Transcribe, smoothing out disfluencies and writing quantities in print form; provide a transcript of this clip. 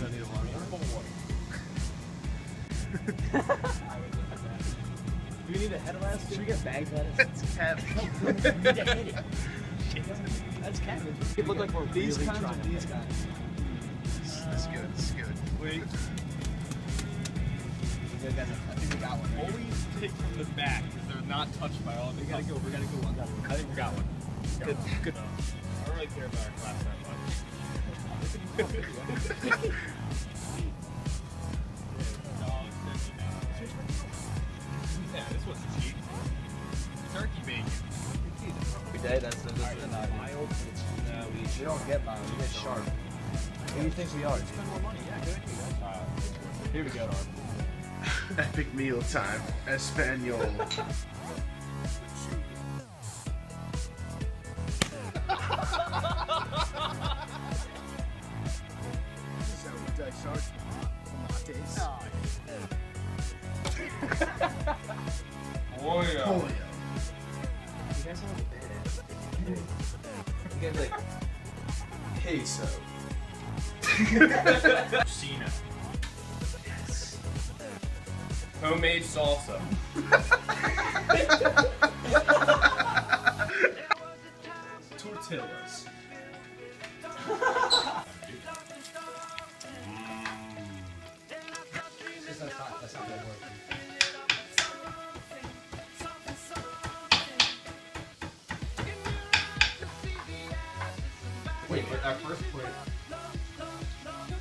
don't need a water. Do we need a head lettuce? Should we get bagged lettuce? That's Kevin. We need to hit it. That's Kevin. It look like we're These really kinds trying or to these pick. guys? This is good. This is good. Wait. You guys have- I think we got one. Right? Always pick from the back because they're not touched by all the We gotta go. We gotta go one. I think we got one. Good. Good. I don't really care about our class that much. Yeah, this one's cheap. Turkey bacon. Every day, that's the mild. No, we don't get mild. We get sharp. Who do you think we are? Spend more money. Yeah, good idea. Here we go. Epic meal time. Espanol. Oh yeah. Polio. You guys have a bad. You guys like queso. Cena. Yes. Homemade salsa. Tortillas. That's not gonna work. Wait, but our first plate.